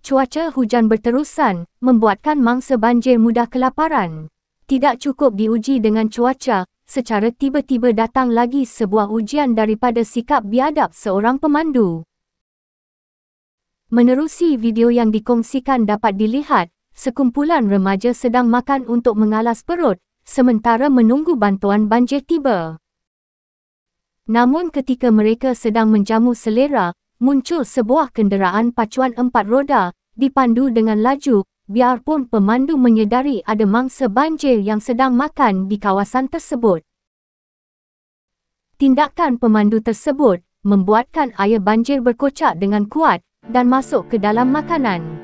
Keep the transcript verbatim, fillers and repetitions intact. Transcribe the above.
Cuaca hujan berterusan membuatkan mangsa banjir mudah kelaparan. Tidak cukup diuji dengan cuaca, secara tiba-tiba datang lagi sebuah ujian daripada sikap biadab seorang pemandu. Menerusi video yang dikongsikan dapat dilihat, sekumpulan remaja sedang makan untuk mengalas perut, sementara menunggu bantuan banjir tiba. Namun ketika mereka sedang menjamu selera, muncul sebuah kenderaan pacuan empat roda, dipandu dengan laju, biarpun pemandu menyedari ada mangsa banjir yang sedang makan di kawasan tersebut. Tindakan pemandu tersebut membuatkan air banjir berkocak dengan kuat dan masuk ke dalam makanan.